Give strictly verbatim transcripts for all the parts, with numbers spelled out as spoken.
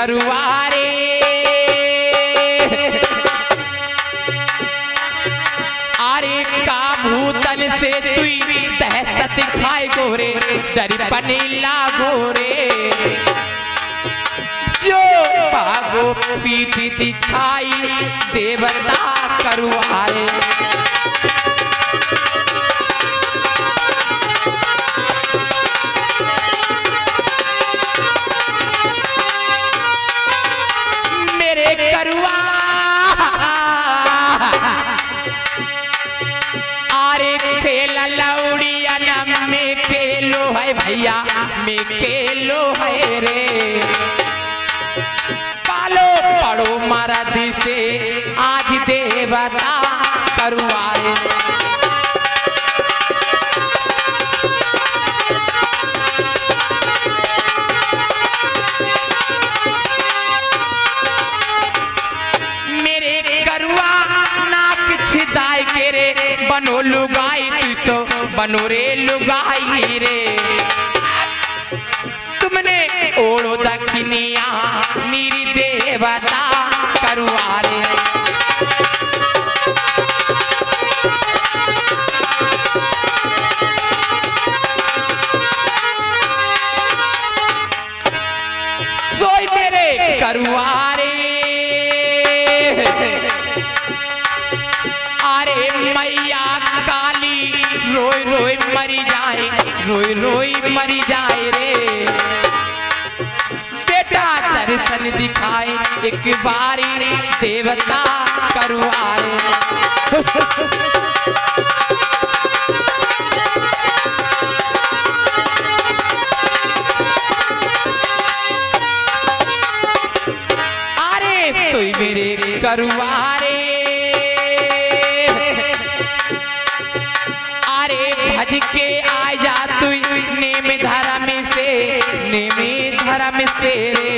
करुआरे अरे का भूतन से तुई दहशत खाए गोरे दर्पण लागो रे जो भागो पीठ दिखाई देवता करुआरे मेरे करुआ अरे खेल लौड़िया न में खेलो है भैया में खेलो है रे पालो पड़ो मरद से आज देवता करुआरे मेरे करुआ नाक छिदाई के रे बनो लुगाई तू तो बनो रे लुगाई रे तुमने ओढ़ो दक्षिणिया नीरी देवता करुआरे सोई मेरे करुआरे अरे मैया काली रोई रोई मरी जाए रोई रोई मरी जाए रे बेटा दर्शन दिखाए एक बारी देवता करुआरे अरे तू मेरे करुआरे अरे भज के आ जा तू नेम धर्म से नेम धर्म से रे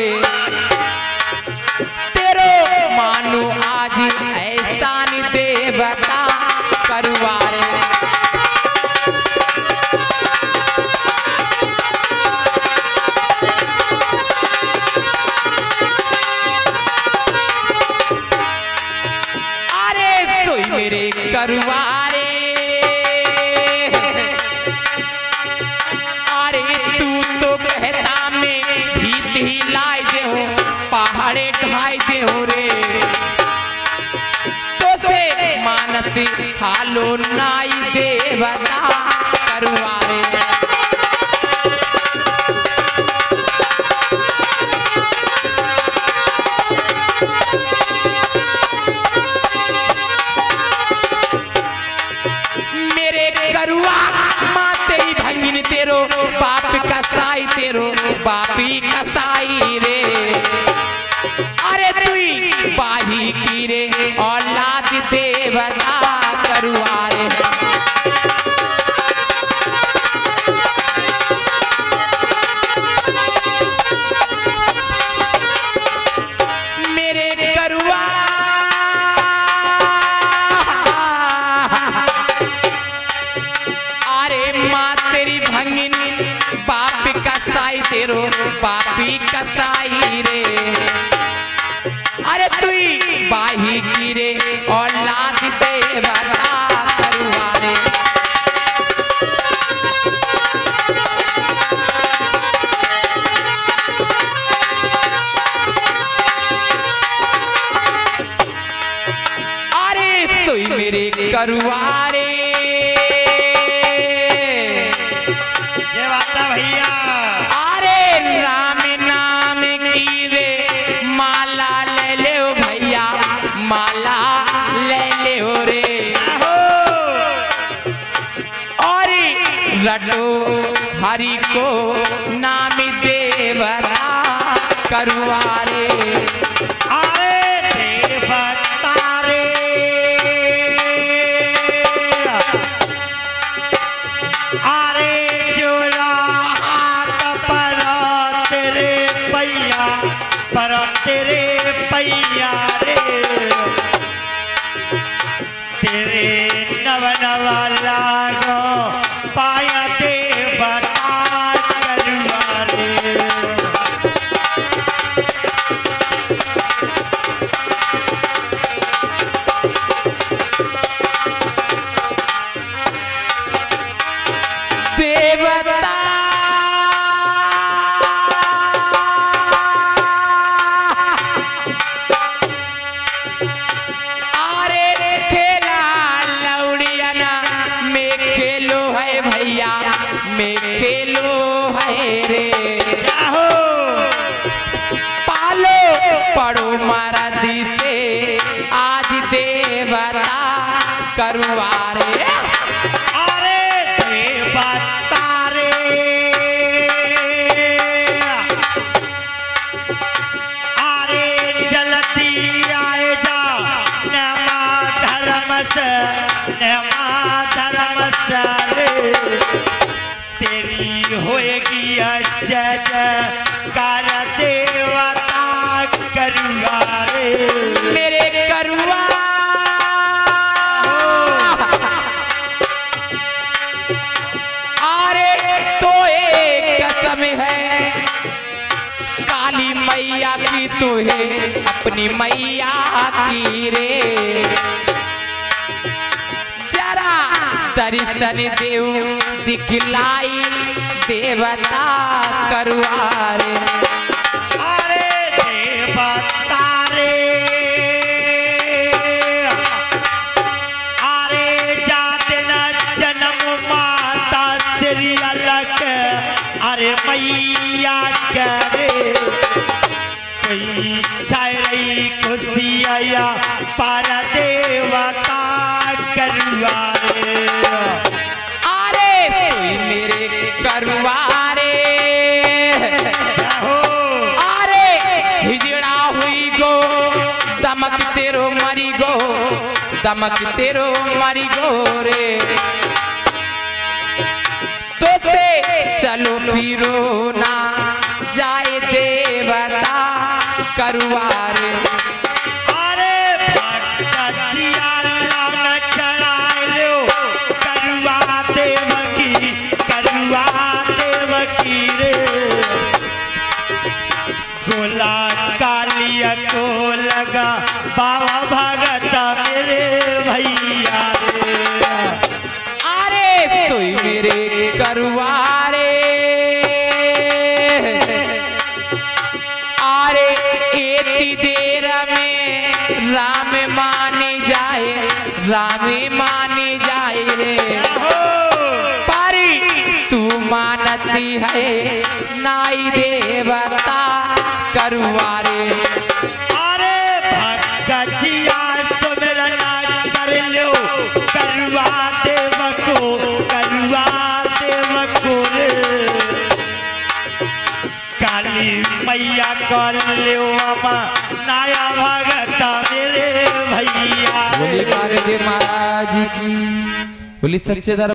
तेरो मानो आज ऐसा नि देवता करुआरे अरे तू मेरे करुआरे पहाड़े ढाई दे हो रे तो से मानस हालो नाई देवता करुआरे मेरे करुआ माँ तेरी भंगिन तेरो बाप कसाई तेरो बापी कसाई रे अरे तुई बाही की रे औलाद देवता करुआरे मेरे करुआ अरे माँ तेरी भंगिन बाप कसाई तेरो बापी कसाई रे अरे तुई बाही की रे औलाद देवता करुआरे अरे तुई मेरे करुआरे ये बात है भैया अरे राम नाम की रे माला ले ले ओ भैया माला ले ले ओ रे और रटो हरि को नाम देवता करुआरे अरे देवता रे अरे जोरा हाथ पर तेरे पैया पर तेरे पैया रे तेरे नव नव लागो पाया देवता करुआरे धर्म से नेमा धर्म सारे तेरी होएगी जय जयकार देवता करुआ रे मेरे करुआ अरे तो एक कसम है काली मैया की तो है अपनी मैया की रे जरा दर्शन देव दिखलाई देवता करुआ रे अरे देवता रे अरे जाते न जन्म माता श्री अलग अरे मैया करे कोई छाय रही खुशिया पर देवता करुआ रे अरे कोई मेरे करुआ रे हो अरे हिजड़ा हुई गो दमक तेरो मरी गो दमक तेरो मरी गो रे तोते चलो फिरो ना जाए देवता करुआ रे अरे भक्तिया लान चढ़ाए लो करुआ देवकी करुआ देवकी रे गोला कालिया को लगा बाबा भगत मेरे भैया रे अरे तू मेरे करुआ रे अरे इतनी देर में राम मानी जाए राम मानी जाए रे पारी तू मानती है नाई देवता करुआ रे अरे भक्तिया सुमिरन कर लो करुआ देव को करुआ देव को रे काली मैया कर लो अमा नाया भगत मेरे भैया बोली महाराज की बोली सच्चे दरबार